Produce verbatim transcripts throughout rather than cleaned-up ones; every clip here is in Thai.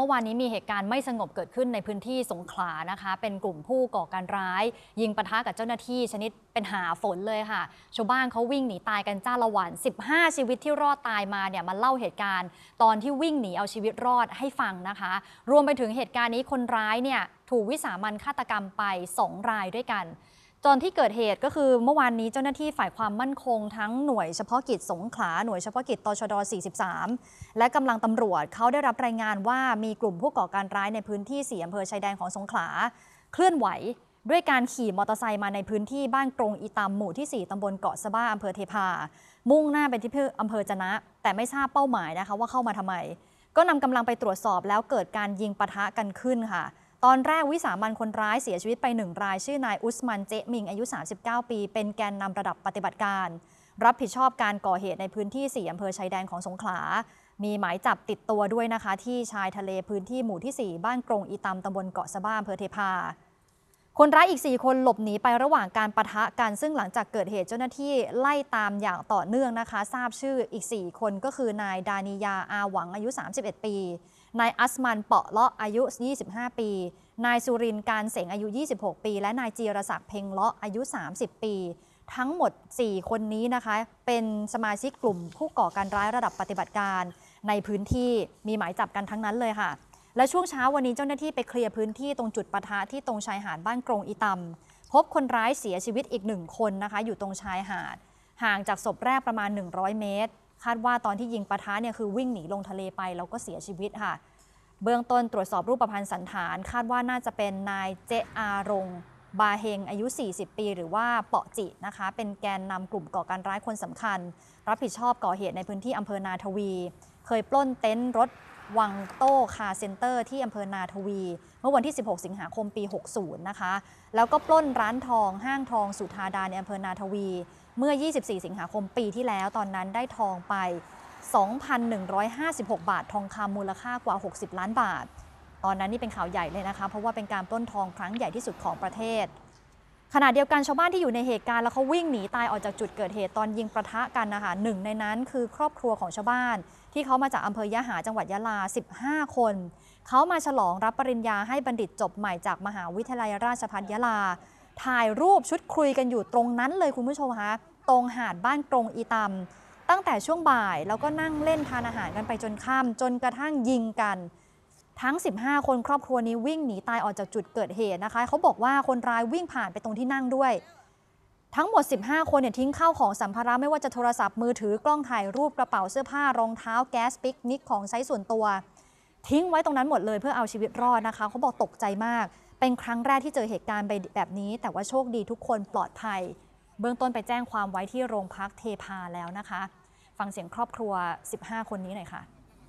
มื่อวานนี้มีเหตุการณ์ไม่สงบเกิดขึ้นในพื้นที่สงขลานะคะเป็นกลุ่มผู้ก่อการร้ายยิงปะทะกับเจ้าหน้าที่ชนิดเป็นหาฝนเลยค่ะชาวบ้านเขาวิ่งหนีตายกันจ้าละวันสิบห้าชีวิตที่รอดตายมาเนี่ยมาเล่าเหตุการณ์ตอนที่วิ่งหนีเอาชีวิตรอดให้ฟังนะคะรวมไปถึงเหตุการณ์นี้คนร้ายเนี่ยถูกวิสามัญฆาตกรรมไปสองรายด้วยกันตอนที่เกิดเหตุก็คือเมื่อวานนี้เจ้าหน้าที่ฝ่ายความมั่นคงทั้งหน่วยเฉพาะกิจสงขลาหน่วยเฉพาะกิจตชดสี่สิบสามและกำลังตำรวจเขาได้รับรายงานว่ามีกลุ่มผู้ก่อการร้ายในพื้นที่สี่อำเภอชายแดนของสงขลาเคลื่อนไหวด้วยการขี่มอเตอร์ไซค์มาในพื้นที่บ้านกรงอีตามหมู่ที่สี่ตำบลเกาะสะบ้าอำเภอเทพามุ่งหน้าไปที่อำเภอจะนะแต่ไม่ทราบเป้าหมายนะคะว่าเข้ามาทำไมก็นำกำลังไปตรวจสอบแล้วเกิดการยิงปะทะกันขึ้นค่ะตอนแรกวิสามัญคนร้ายเสียชีวิตไปหนึ่งรายชื่อนายอุสมันเจมิงอายุสามสิบเก้าปีเป็นแกนนำระดับปฏิบัติการรับผิดชอบการก่อเหตุในพื้นที่สี่อำเภอชายแดนของสงขลามีหมายจับติดตัวด้วยนะคะที่ชายทะเลพื้นที่หมู่ที่สี่บ้านกรงอีตามตำบลเกาะสะบ้าอำเภอเทพาคนร้ายอีกสี่คนหลบหนีไประหว่างการปะทะกันซึ่งหลังจากเกิดเหตุเจ้าหน้าที่ไล่ตามอย่างต่อเนื่องนะคะทราบชื่ออีกสี่คนก็คือนายดานิยาอาหวังอายุสามสิบเอ็ดปีนายอัสมันเปาะเลาะอายุยี่สิบห้าปีนายสุรินทร์การเสงอายุยี่สิบหกปีและนายจีรศักดิ์เพ็งเลาะอายุสามสิบปีทั้งหมดสี่คนนี้นะคะเป็นสมาชิกกลุ่มผู้ก่อการร้ายระดับปฏิบัติการในพื้นที่มีหมายจับกันทั้งนั้นเลยค่ะและช่วงเช้าวันนี้เจ้าหน้าที่ไปเคลียร์พื้นที่ตรงจุดปะทะที่ตรงชายหาดบ้านกรงอีตำพบคนร้ายเสียชีวิตอีกหนึ่งคนนะคะอยู่ตรงชายหาดห่างจากศพแรกประมาณหนึ่งร้อยเมตรคาดว่าตอนที่ยิงปะทะเนี่ยคือวิ่งหนีลงทะเลไปแล้วก็เสียชีวิตค่ะเบื้องต้นตรวจสอบรูปพรรณสันฐานคาดว่าน่าจะเป็นนายเจอารงบาเฮงอายุสี่สิบปีหรือว่าเปาะจินะคะเป็นแกนนำกลุ่มก่อการร้ายคนสำคัญรับผิดชอบก่อเหตุในพื้นที่อำเภอนาทวีเคยปล้นเต็นท์รถวังโต้คาร์เซ็นเตอร์ที่อำเภอนาทวีเมื่อวันที่สิบหกสิงหาคมปีหกสิบนะคะแล้วก็ปล้นร้านทองห้างทองสุธาดาในอำเภอนาทวีเมื่อยี่สิบสี่สิงหาคมปีที่แล้วตอนนั้นได้ทองไป สองพันหนึ่งร้อยห้าสิบหก บาททองคำมูลค่ากว่าหกสิบล้านบาทตอนนั้นนี่เป็นข่าวใหญ่เลยนะคะเพราะว่าเป็นการปล้นทองครั้งใหญ่ที่สุดของประเทศขณะเดียวกันชาวบ้านที่อยู่ในเหตุการณ์แล้วเขาวิ่งหนีตายออกจากจุดเกิดเหตุตอนยิงปะทะกันนะคะหนึ่งในนั้นคือครอบครัวของชาวบ้านที่เขามาจากอำเภอยะหาจังหวัดยะลาสิบห้าคนเขามาฉลองรับปริญญาให้บัณฑิตจบใหม่จากมหาวิทยาลัยราชภัฏยะลาถ่ายรูปชุดคุยกันอยู่ตรงนั้นเลยคุณผู้ชมคะตรงหาดบ้านกรงอีตำตั้งแต่ช่วงบ่ายแล้วก็นั่งเล่นทานอาหารกันไปจนค่ำจนกระทั่งยิงกันทั้งสิบห้าคนครอบครัวนี้วิ่งหนีตายออกจากจุดเกิดเหตุนะคะเขาบอกว่าคนร้ายวิ่งผ่านไปตรงที่นั่งด้วยทั้งหมดสิบห้าคนเนี่ยทิ้งข้าวของสัมภาระไม่ว่าจะโทรศัพท์มือถือกล้องถ่ายรูปกระเป๋าเสื้อผ้ารองเท้าแก๊สปิกนิกของใช้ส่วนตัวทิ้งไว้ตรงนั้นหมดเลยเพื่อเอาชีวิตรอดนะคะเขาบอกตกใจมากเป็นครั้งแรกที่เจอเหตุการณ์แบบนี้แต่ว่าโชคดีทุกคนปลอดภัยเบื้องต้นไปแจ้งความไว้ที่โรงพักเทพาแล้วนะคะฟังเสียงครอบครัวสิบห้าคนนี้หน่อยค่ะ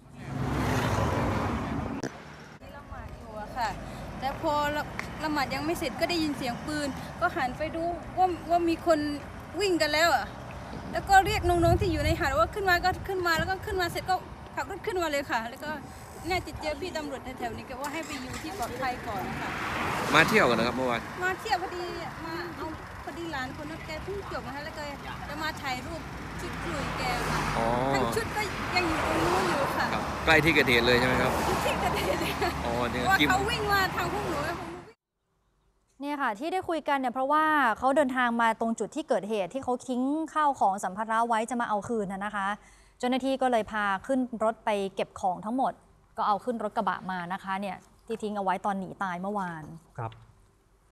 ละหมาดอยู่อะค่ะแต่พอละหมาดยังไม่เสร็จก็ได้ยินเสียงปืนก็หันไปดูว่าว่ามีคนวิ่งกันแล้วอะแล้วก็เรียกน้องๆที่อยู่ในหาดว่าขึ้นมาก็ขึ้นมาแล้วก็ขึ้นมาเสร็จก็ขับรถขึ้นมาเลยค่ะแล้วก็น่าจะเจอพี่ตำรวจแถวๆนี้ก็ว่าให้ไปอยู่ที่ปลอดภัยก่อนค่ะมาเที่ยวกันนะครับเมื่อวานมาเที่ยวพอดีมาเอาพอดีหลานคนนั้นแกเพิ่งจบนะคะแล้วก็จะมาถ่ายรูปชุดคุยแกค่ะทั้งชุดก็ยังอยู่ตรงนู้นอยู่ค่ะใกล้ที่เกิดเหตุเลยใช่ไหมครับที่เกิดเหตุอ๋อเนี่ยเขาวิ่งมาทางพวกหนูเนี่ยค่ะที่ได้คุยกันเนี่ยเพราะว่าเขาเดินทางมาตรงจุดที่เกิดเหตุที่เขาทิ้งข้าวของสัมภาระไว้จะมาเอาคืนนะคะเจ้าหน้าที่ก็เลยพาขึ้นรถไปเก็บของทั้งหมดก็เอาขึ้นรถกระบะมานะคะเนี่ยที่ทิ้งเอาไว้ตอนหนีตายเมื่อวานครับ